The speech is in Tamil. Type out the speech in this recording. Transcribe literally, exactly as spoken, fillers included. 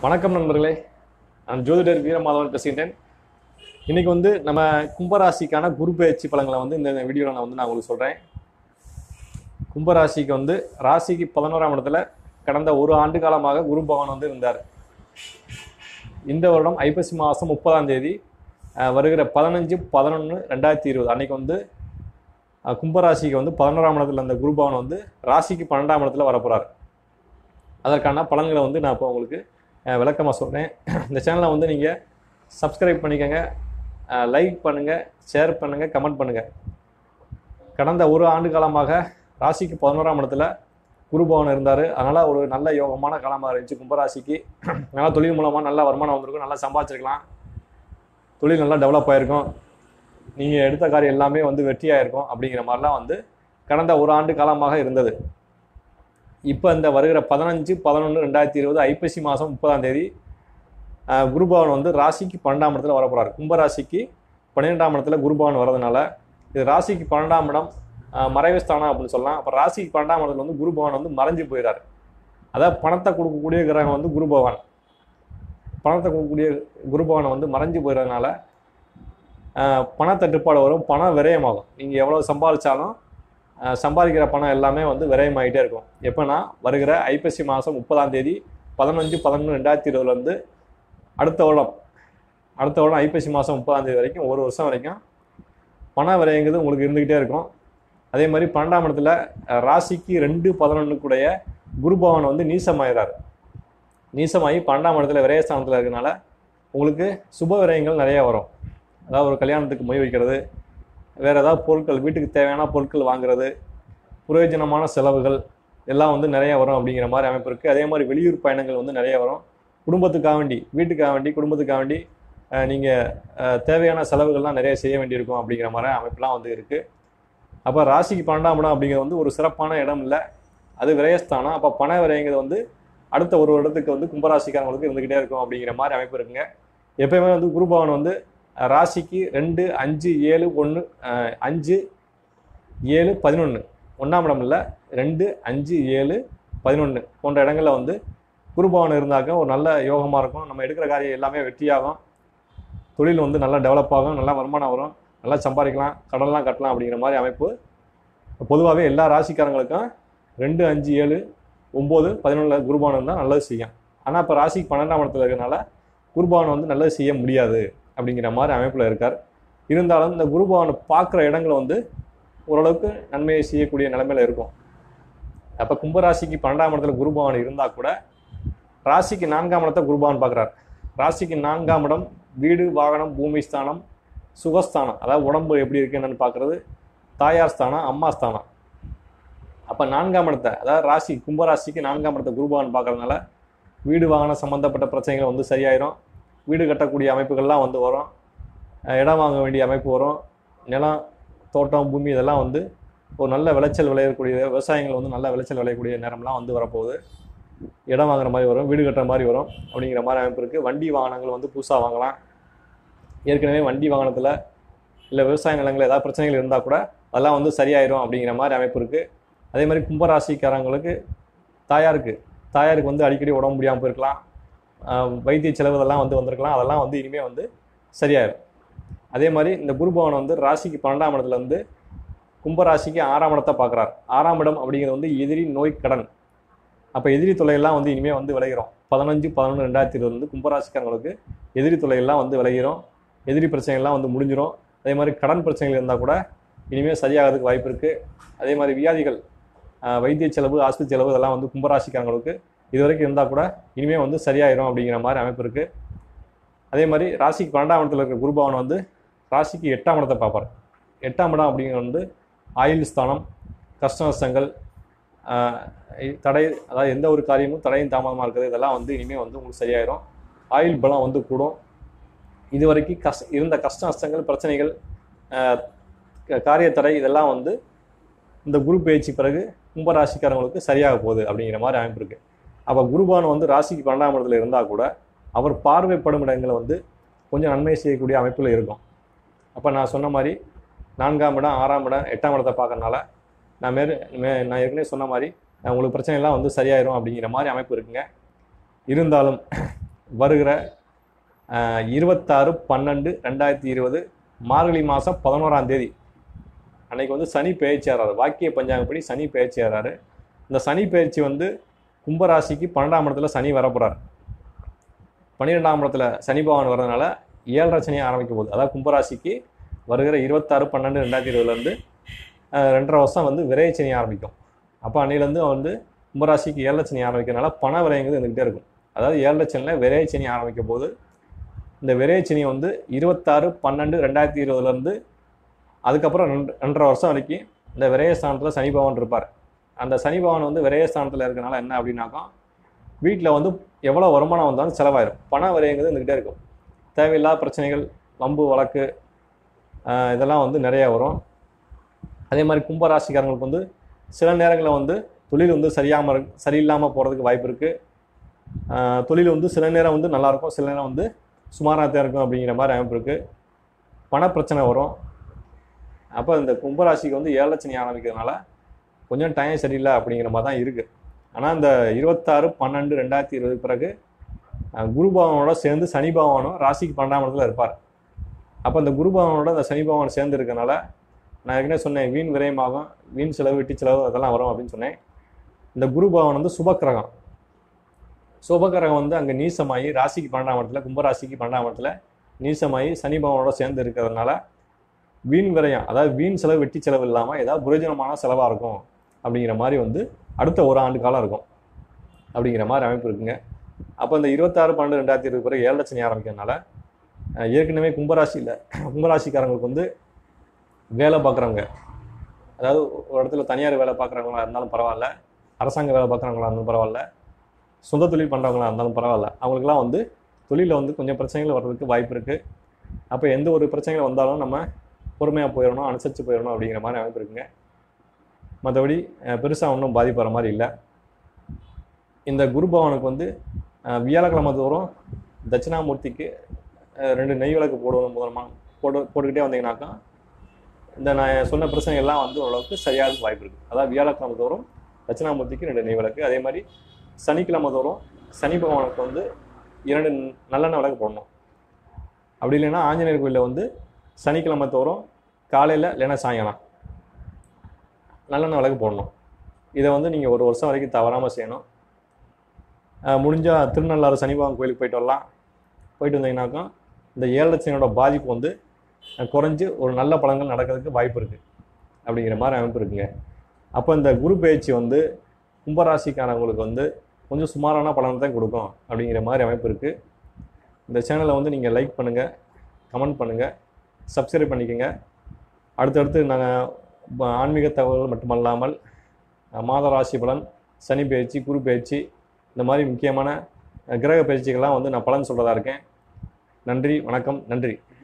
வணக்கம் நண்பர்களே, நான் ஜோதிடர் வீரமாதவன் பேசுகிறேன். இன்னைக்கு வந்து நம்ம கும்பராசிக்கான குரு பெயர்ச்சி பலன்களை வந்து இந்த வீடியோவில் நான் வந்து நான் உங்களுக்கு சொல்கிறேன். கும்பராசிக்கு வந்து ராசிக்கு பதினோராம் இடத்துல கடந்த ஒரு ஆண்டு காலமாக குரு பகவான் வந்து இருந்தார். இந்த வருடம் ஐப்பசி மாதம் முப்பதாம் தேதி வருகிற பதினஞ்சு பதினொன்று ரெண்டாயிரத்தி இருபது அன்னைக்கு வந்து கும்பராசிக்கு வந்து பதினோராம் இடத்துல அந்த குரு பகவான் வந்து ராசிக்கு பன்னெண்டாம் இடத்துல வரப்போகிறார். அதற்கான பலன்களை வந்து நான் இப்போ உங்களுக்கு விளக்கமாக சொல்கிறேன். இந்த சேனலை வந்து நீங்கள் சப்ஸ்கிரைப் பண்ணிக்கோங்க, லைக் பண்ணுங்கள், ஷேர் பண்ணுங்கள், கமெண்ட் பண்ணுங்கள். கடந்த ஒரு ஆண்டு காலமாக ராசிக்கு பதினோராம் இடத்துல குரு பகவான் இருந்தார். அதனால் ஒரு நல்ல யோகமான காலமாக இருந்துச்சு கும்பராசிக்கு. நல்லா தொழில் மூலமாக நல்லா வருமானம் வந்திருக்கும், நல்லா சம்பாதிச்சிருக்கலாம், தொழில் நல்லா டெவலப் ஆகிருக்கும், நீங்கள் எடுத்த காரியம் எல்லாமே வந்து வெற்றியாக இருக்கும் அப்படிங்கிற மாதிரிலாம் வந்து கடந்த ஒரு ஆண்டு காலமாக இருந்தது. இப்போ இந்த வருகிற பதினஞ்சு பதினொன்று ரெண்டாயிரத்தி இருபது ஐப்பசி மாதம் முப்பதாம் தேதி குரு பகவான் வந்து ராசிக்கு பன்னெண்டாம் இடத்துல வரப்போகிறார். கும்பராசிக்கு பன்னிரெண்டாம் இடத்துல குரு பகவான் வரதுனால இது ராசிக்கு பன்னெண்டாம் இடம் மறைவு ஸ்தானம் அப்படின்னு சொல்லலாம். அப்போ ராசிக்கு பன்னெண்டாம் இடத்துல வந்து குரு பகவான் வந்து மறைஞ்சு போயிடார். அதாவது பணத்தை கொடுக்கக்கூடிய கிரகம் வந்து குரு பகவான். பணத்தை கொடுக்கக்கூடிய குரு பகவானை வந்து மறைஞ்சு போயிடுறதுனால பணத்தட்டுப்பாடு வரும், பணம் விரயமாகும். நீங்கள் எவ்வளோ சம்பாதிச்சாலும் சம்பாதிக்கிற பணம் எல்லாமே வந்து விரயமாகிட்டே இருக்கும். எப்போனா வருகிற ஐப்பசி மாதம் முப்பதாம் தேதி பதினஞ்சு பதினொன்று ரெண்டாயிரத்தி இருபதுலேருந்து அடுத்த வருடம் அடுத்த வருடம் ஐப்பசி மாதம் முப்பதாம் தேதி வரைக்கும் ஒரு வருஷம் வரைக்கும் பண விரயங்கிறது உங்களுக்கு இருந்துக்கிட்டே இருக்கும். அதே மாதிரி பன்னெண்டாம் இடத்துல ராசிக்கு ரெண்டு பதினொன்றுக்குடைய குரு பகவான் வந்து நீசமாகிறார். நீசமாகி பன்னெண்டாம் இடத்துல விரயஸ்தானத்தில் இருக்கிறனால உங்களுக்கு சுப விரயங்கள் நிறையா வரும். அதாவது ஒரு கல்யாணத்துக்கு மொய் வைக்கிறது, வேறு ஏதாவது பொருட்கள், வீட்டுக்கு தேவையான பொருட்கள் வாங்குறது, பிரயோஜனமான செலவுகள் எல்லாம் வந்து நிறைய வரும் அப்படிங்கிற மாதிரி அமைப்பு இருக்குது. அதே மாதிரி வெளியூர் பயணங்கள் வந்து நிறைய வரும். குடும்பத்துக்காக வேண்டி, வீட்டுக்காக வேண்டி, குடும்பத்துக்காக வேண்டி நீங்கள் தேவையான செலவுகள்லாம் நிறைய செய்ய வேண்டியிருக்கும் அப்படிங்கிற மாதிரி அமைப்புலாம் வந்து இருக்குது. அப்போ ராசிக்கு பன்னெண்டாம் இடம் அப்படிங்கிறது வந்து ஒரு சிறப்பான இடம் இல்லை, அது விரயஸ்தானம். அப்போ பண விரயங்கிறது வந்து அடுத்த ஒரு வருடத்துக்கு வந்து கும்பராசிக்காரங்களுக்கு இருந்துக்கிட்டே இருக்கும் அப்படிங்கிற மாதிரி அமைப்பு இருக்குங்க. எப்பயுமே வந்து குரு பகவான் வந்து ராசிக்கு ரெண்டு அஞ்சு ஏழு ஒன்று அஞ்சு ஏழு பதினொன்று ஒன்றாம் இடம் இல்லை, ரெண்டு அஞ்சு ஏழு பதினொன்று போன்ற இடங்களில் வந்து குரு பகவான் இருந்தாக்க ஒரு நல்ல யோகமாக இருக்கும். நம்ம எடுக்கிற காரியம் எல்லாமே வெற்றியாகும், தொழில் வந்து நல்லா டெவலப் ஆகும், நல்லா வருமானம் வரும், நல்லா சம்பாதிக்கலாம், கடன்லாம் கட்டலாம் அப்படிங்கிற மாதிரி அமைப்பு பொதுவாகவே எல்லா ராசிக்காரங்களுக்கும் ரெண்டு அஞ்சு ஏழு ஒம்பது பதினொன்றில் குரு பகவான் இருந்தால் நல்லது செய்யும். ஆனால் இப்போ ராசிக்கு பன்னெண்டாம் இடத்துல இருக்கிறனால குரு பகவான் வந்து நல்லது செய்ய முடியாது அப்படிங்கிற மாதிரி அமைப்பில் இருக்கார். இருந்தாலும் இந்த குரு பகவானை பார்க்குற இடங்களை வந்து ஓரளவுக்கு நன்மையை செய்யக்கூடிய நிலைமையில் இருக்கும். அப்போ கும்பராசிக்கு பன்னெண்டாம் இடத்துல குரு பகவான் இருந்தால் கூட ராசிக்கு நான்காம் இடத்தை குரு பகவான் பார்க்குறார். ராசிக்கு நான்காம் இடம் வீடு, வாகனம், பூமி ஸ்தானம், சுகஸ்தானம், அதாவது உடம்பு எப்படி இருக்கு என்னன்னு பார்க்குறது, தாயார் ஸ்தானம், அம்மா ஸ்தானம். அப்போ நான்காம் இடத்தை, அதாவது ராசி கும்பராசிக்கு நான்காம் இடத்தை குரு பகவான் பார்க்குறதுனால வீடு வாகனம் சம்மந்தப்பட்ட பிரச்சனைகள் வந்து சரியாயிரும். வீடு கட்டக்கூடிய அமைப்புகள்லாம் வந்து வரும், இடம் வாங்க வேண்டிய அமைப்பு வரும், நிலம், தோட்டம், பூமி இதெல்லாம் வந்து ஒரு நல்ல விளைச்சல் விளையக்கூடிய, விவசாயங்கள் வந்து நல்ல விளைச்சல் விளையக்கூடிய நேரம்லாம் வந்து வரப்போகுது. இடம் வாங்குற மாதிரி வரும், வீடு கட்டுற மாதிரி வரும் அப்படிங்கிற மாதிரி அமைப்பு இருக்குது. வண்டி வாகனங்கள் வந்து புதுசாக வாங்கலாம். ஏற்கனவே வண்டி வாகனத்தில் இல்லை விவசாய நிலங்கள் ஏதாவது பிரச்சனைகள் இருந்தால் கூட அதெல்லாம் வந்து சரியாயிரும் அப்படிங்கிற மாதிரி அமைப்பு இருக்குது. அதே மாதிரி கும்பராசிக்காரங்களுக்கு தாயாருக்கு தாயாருக்கு வந்து அடிக்கடி உடம்பு முடியாமல் போயிருக்கலாம், வைத்திய செலவு இதெல்லாம் வந்து வந்திருக்கலாம், அதெல்லாம் வந்து இனிமேல் வந்து சரியாயிடும். அதே மாதிரி இந்த குரு பகவான் வந்து ராசிக்கு பன்னெண்டாம் இடத்துல வந்து கும்பராசிக்கு ஆறாம் இடத்தை பார்க்குறார். ஆறாம் இடம் அப்படிங்கிறது வந்து எதிரி, நோய், கடன். அப்போ எதிரி தொல்லையெல்லாம் வந்து இனிமேல் வந்து விளைகிறோம். பதினஞ்சு பதினொன்று ரெண்டாயிரத்தி இருபது வந்து கும்பராசிக்காரங்களுக்கு எதிரி தொல்லையெல்லாம் வந்து விளைகிறோம், எதிரி பிரச்சனைகள்லாம் வந்து முடிஞ்சிடும். அதே மாதிரி கடன் பிரச்சனைகள் இருந்தால் கூட இனிமேல் சரியாகிறதுக்கு வாய்ப்பு இருக்குது. அதே மாதிரி வியாதிகள், வைத்திய செலவு, ஆஸ்பத்திரி செலவு இதெல்லாம் வந்து கும்பராசிக்காரங்களுக்கு இது வரைக்கும் இருந்தால் கூட இனிமேல் வந்து சரியாயிரும் அப்படிங்கிற மாதிரி அமைப்பு இருக்குது. அதே மாதிரி ராசிக்கு பன்னெண்டாம் இடத்துல இருக்கிற குரு பகவான் வந்து ராசிக்கு எட்டாம் இடத்தை பார்ப்பார். எட்டாம் இடம் அப்படிங்கிறது வந்து ஆயுள் ஸ்தானம், கஷ்ட நஷ்டங்கள், தடை, அதாவது எந்த ஒரு காரியமும் தடையும் தாமதமாக இருக்கிறது இதெல்லாம் வந்து இனிமேல் வந்து உங்களுக்கு சரியாயிரும். ஆயுள் பலம் வந்து கூடும். இது வரைக்கும் கஷ்ட இருந்த கஷ்ட நஷ்டங்கள், பிரச்சனைகள், காரிய தடை இதெல்லாம் வந்து இந்த குரு பெயர்ச்சி பிறகு கும்பராசிக்காரங்களுக்கு சரியாக போகுது அப்படிங்கிற மாதிரி அமைப்பு இருக்குது. அப்போ குரு பகவான் வந்து ராசிக்கு பன்னெண்டாம் இடத்துல இருந்தால் கூட அவர் பார்வைப்படும் இடங்களை வந்து கொஞ்சம் நன்மை செய்யக்கூடிய அமைப்பில் இருக்கும். அப்போ நான் சொன்ன மாதிரி நான்காம் இடம், ஆறாம் இடம், எட்டாம் இடத்தை பார்க்கறனால நான் மேலே மே நான் ஏற்கனவே சொன்ன மாதிரி உங்களுக்கு பிரச்சனைலாம் வந்து சரியாயிரும் அப்படிங்கிற மாதிரி அமைப்பு இருக்குங்க. இருந்தாலும் வருகிற இருபத்தாறு பன்னெண்டு ரெண்டாயிரத்தி இருபது மார்கழி மாதம் பதினோராம் தேதி அன்னைக்கு வந்து சனி பெயர்ச்சி ஆறாரு. வாக்கிய பஞ்சாங்கப்படி சனி பெயர்ச்சி ஆறாரு. இந்த சனி பெயர்ச்சி வந்து கும்பராசிக்கு பன்னெண்டாம் இடத்துல சனி வரப்போறாரு. பன்னிரெண்டாம் இடத்துல சனி பகவான் வர்றதுனால ஏழரை சனி ஆரம்பிக்க போகுது. அதாவது கும்பராசிக்கு வருகிற இருபத்தாறு பன்னெண்டு ரெண்டாயிரத்தி இருபதுலேருந்து ரெண்டரை வருஷம் வந்து விரைய சனி ஆரம்பிக்கும். அப்போ அன்னையிலேருந்து வந்து கும்பராசிக்கு ஏழரை சனி ஆரம்பிக்கிறதுனால பண விரயங்கிறது இருந்துகிட்டே இருக்கும். அதாவது ஏழரை சனியில் விரைய சனி ஆரம்பிக்க போது இந்த விரைய சனி வந்து இருபத்தாறு பன்னெண்டு ரெண்டாயிரத்தி இருபதுலேருந்து அதுக்கப்புறம் ரெண்டு ரெண்டரை வருஷம் வரைக்கும் இந்த விரயஸ்தானத்தில் சனி பகவான் இருப்பார். அந்த சனி பகவான் வந்து விரயஸ்தானத்தில் இருக்கனால என்ன அப்படின்னாக்கா வீட்டில் வந்து எவ்வளோ வருமானம் வந்தாலும் செலவாயிடும். பண விரயங்கிறது இருந்துக்கிட்டே இருக்கும். தேவையில்லாத பிரச்சனைகள், வம்பு வழக்கு இதெல்லாம் வந்து நிறையா வரும். அதே மாதிரி கும்பராசிக்காரங்களுக்கு வந்து சில நேரங்களில் வந்து தொழில் வந்து சரியாமல் சரியில்லாமல் போகிறதுக்கு வாய்ப்பு இருக்குது. தொழில் வந்து சில நேரம் வந்து நல்லாயிருக்கும், சில நேரம் வந்து சுமாராக தான் இருக்கும் அப்படிங்கிற மாதிரி அமைப்பு இருக்குது. பணப்பிரச்சனை வரும். அப்போ இந்த கும்பராசிக்கு வந்து ஏழரை சனி ஆரம்பிக்கிறதுனால கொஞ்சம் டைம் சரியில்லை அப்படிங்கிற மாதிரி தான் இருக்குது. ஆனால் இந்த இருபத்தாறு பன்னெண்டு ரெண்டாயிரத்தி இருபது பிறகு குரு பகவானோட சேர்ந்து சனி பகவானும் ராசிக்கு பன்னெண்டாம் இடத்துல இருப்பார். அப்போ இந்த குரு பகவானோட இந்த சனி பகவான் சேர்ந்து இருக்கனால நான் ஏற்கனவே சொன்னேன், வீண் விரயமாகும், வீண் செலவு, வெட்டி செலவு அதெல்லாம் வரும் அப்படின்னு சொன்னேன். இந்த குரு பகவான் வந்து சுபக்கிரகம். சுபக்கிரகம் வந்து அங்கே நீசமாகி ராசிக்கு பன்னெண்டாம் இடத்துல கும்பராசிக்கு பன்னெண்டாம் இடத்துல நீசமாகி சனி பகவானோட சேர்ந்து இருக்கிறதுனால வீண் விரயம், அதாவது வீண் செலவு வெட்டி செலவு இல்லாமல் ஏதாவது பிரயோஜனமான செலவாக இருக்கும் அப்படிங்கிற மாதிரி வந்து அடுத்த ஒரு ஆண்டு காலம் இருக்கும் அப்படிங்கிற மாதிரி அமைப்பு இருக்குங்க. அப்போ இந்த இருபத்தாறு பன்னெண்டு ரெண்டாயிரத்தி இருபது பிறகு ஏழரை சனி ஆரம்பிக்கிறதுனால ஏற்கனவே கும்பராசியில் கும்பராசிக்காரங்களுக்கு வந்து வேலை பார்க்குறவங்க, அதாவது ஒரு இடத்துல தனியார் வேலை பார்க்குறவங்களா இருந்தாலும் பரவாயில்ல, அரசாங்க வேலை பார்க்குறவங்களா இருந்தாலும் பரவாயில்ல, சொந்த தொழில் பண்ணுறவங்களா இருந்தாலும் பரவாயில்ல, அவங்களுக்குலாம் வந்து தொழிலில் வந்து கொஞ்சம் பிரச்சனைகள் வர்றதுக்கு வாய்ப்பு இருக்குது. அப்போ எந்த ஒரு பிரச்சனைகள் வந்தாலும் நம்ம பொறுமையாக போயிடணும், அனுசரித்து போயிடணும் அப்படிங்கிற மாதிரி அமைப்பு இருக்குங்க. மற்றபடி பெருசாக ஒன்றும் பாதிப்படுற மாதிரி இல்லை. இந்த குரு பகவானுக்கு வந்து வியாழக்கிழமை தோறும் தட்சிணாமூர்த்திக்கு ரெண்டு நெய் விளக்கு போடுவது மூலமாக போட்டு போட்டுக்கிட்டே வந்தீங்கன்னாக்கா இந்த நான் சொன்ன பிரச்சனைகள்லாம் வந்து ஓரளவுக்கு சரியாக வாய்ப்பு இருக்குது. அதாவது வியாழக்கிழமை தோறும் தட்சிணாமூர்த்திக்கு ரெண்டு நெய் விளக்கு, அதே மாதிரி சனிக்கிழமை தோறும் சனி பகவானுக்கு வந்து இரண்டு நல்லெண்ணெய் விளக்கு போடணும். அப்படி இல்லைன்னா ஆஞ்சநேயர் கோயிலில் வந்து சனிக்கிழமை தோறும் காலையில் இல்லைன்னா சாயங்காலம் நல்லெண்ணெய் விளக்கு போடணும். இதை வந்து நீங்கள் ஒரு வருஷம் வரைக்கும் தவறாமல் செய்யணும். முடிஞ்சால் திருநள்ளாறு சனி பகவான் கோயிலுக்கு போயிட்டு வரலாம். போயிட்டு வந்தீங்கன்னாக்கா இந்த ஏழரை சனியோட பாதிப்பு வந்து குறைஞ்சி ஒரு நல்ல பலன்கள் நடக்கிறதுக்கு வாய்ப்பு இருக்குது அப்படிங்கிற மாதிரி அமைப்பு இருக்குங்க. அப்போ இந்த குரு பெயர்ச்சி வந்து கும்பராசிக்காரங்களுக்கு வந்து கொஞ்சம் சுமாரான பலனை தான் கொடுக்கும் அப்படிங்கிற மாதிரி அமைப்பு இருக்குது. இந்த சேனலை வந்து நீங்கள் லைக் பண்ணுங்கள், கமெண்ட் பண்ணுங்கள், சப்ஸ்கிரைப் பண்ணிக்கோங்க. அடுத்தடுத்து நாங்கள் ஆன்மீக தகவல்கள் மட்டுமல்லாமல் மாத ராசி பலன், சனி பெயர்ச்சி, குரு பெயர்ச்சி, இந்த மாதிரி முக்கியமான கிரக பயிற்சிகள்லாம் வந்து நான் பலன் சொல்கிறதா இருக்கேன். நன்றி, வணக்கம், நன்றி.